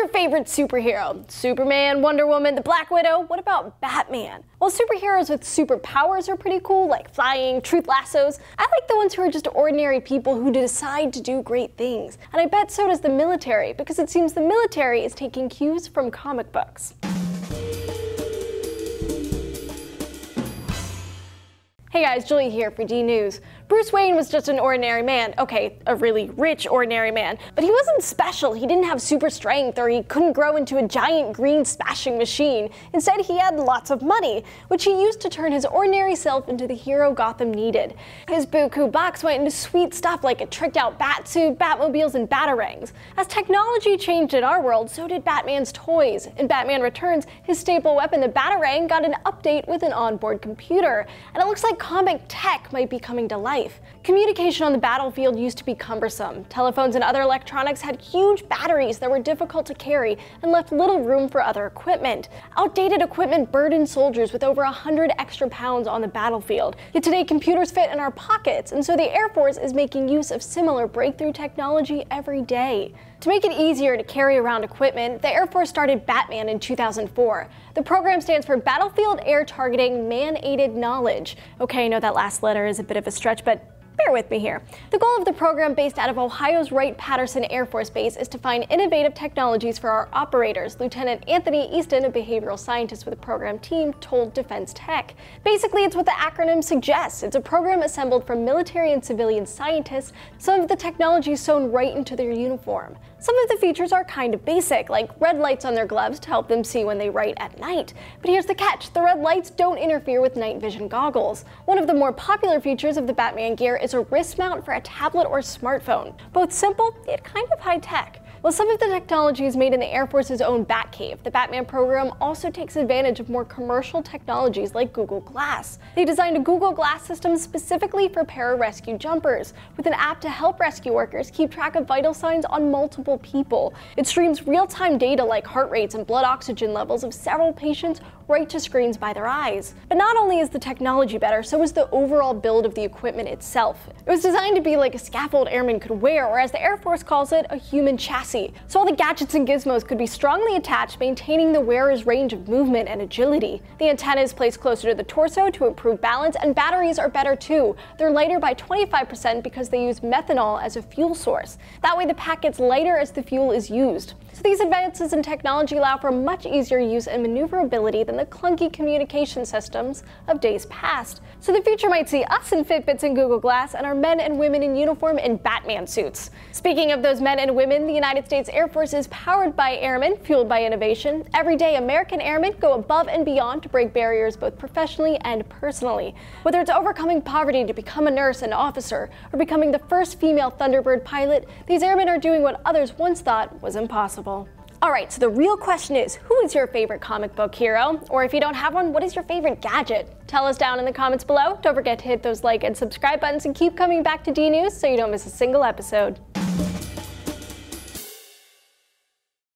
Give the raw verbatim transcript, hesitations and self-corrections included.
your favorite superhero? Superman, Wonder Woman, the Black Widow? What about Batman? Well, superheroes with superpowers are pretty cool, like flying, truth lassos. I like the ones who are just ordinary people who decide to do great things. And I bet so does the military, because it seems the military is taking cues from comic books. Hey guys, Julie here for DNews. Bruce Wayne was just an ordinary man. Okay, a really rich ordinary man. But he wasn't special. He didn't have super strength, or he couldn't grow into a giant green smashing machine. Instead, he had lots of money, which he used to turn his ordinary self into the hero Gotham needed. His buku bucks went into sweet stuff like a tricked out bat suit, Batmobiles, and batarangs. As technology changed in our world, so did Batman's toys. In Batman Returns, his staple weapon, the batarang, got an update with an onboard computer. And it looks like comic tech might be coming to life. Communication on the battlefield used to be cumbersome. Telephones and other electronics had huge batteries that were difficult to carry and left little room for other equipment. Outdated equipment burdened soldiers with over one hundred extra pounds on the battlefield. Yet today computers fit in our pockets, and so the Air Force is making use of similar breakthrough technology every day. To make it easier to carry around equipment, the Air Force started Batman in two thousand four. The program stands for Battlefield Air Targeting Man-Aided Knowledge. Okay, I know that last letter is a bit of a stretch, but bear with me here. The goal of the program, based out of Ohio's Wright-Patterson Air Force Base, is to find innovative technologies for our operators. Lieutenant Anthony Easton, a behavioral scientist with the program team, told Defense Tech. Basically, it's what the acronym suggests. It's a program assembled from military and civilian scientists, some of the technology sewn right into their uniform. Some of the features are kind of basic, like red lights on their gloves to help them see when they write at night. But here's the catch, the red lights don't interfere with night vision goggles. One of the more popular features of the Batman gear is a wrist mount for a tablet or smartphone. Both simple, yet kind of high-tech. While some of the technology is made in the Air Force's own Batcave, the Batman program also takes advantage of more commercial technologies like Google Glass. They designed a Google Glass system specifically for pararescue jumpers, with an app to help rescue workers keep track of vital signs on multiple people. It streams real-time data like heart rates and blood oxygen levels of several patients right to screens by their eyes. But not only is the technology better, so is the overall build of the equipment itself. It was designed to be like a scaffold airmen could wear, or as the Air Force calls it, a human chassis. So all the gadgets and gizmos could be strongly attached, maintaining the wearer's range of movement and agility. The antenna is placed closer to the torso to improve balance, and batteries are better too. They're lighter by twenty-five percent because they use methanol as a fuel source. That way the pack gets lighter as the fuel is used. So these advances in technology allow for much easier use and maneuverability than the clunky communication systems of days past. So the future might see us in Fitbits and Google Glass, and our men and women in uniform in Batman suits. Speaking of those men and women, the United States Air Force is powered by airmen, fueled by innovation. Every day, American airmen go above and beyond to break barriers both professionally and personally. Whether it's overcoming poverty to become a nurse and officer, or becoming the first female Thunderbird pilot, these airmen are doing what others once thought was impossible. Alright, so the real question is, who is your favorite comic book hero? Or if you don't have one, what is your favorite gadget? Tell us down in the comments below. Don't forget to hit those like and subscribe buttons and keep coming back to DNews so you don't miss a single episode.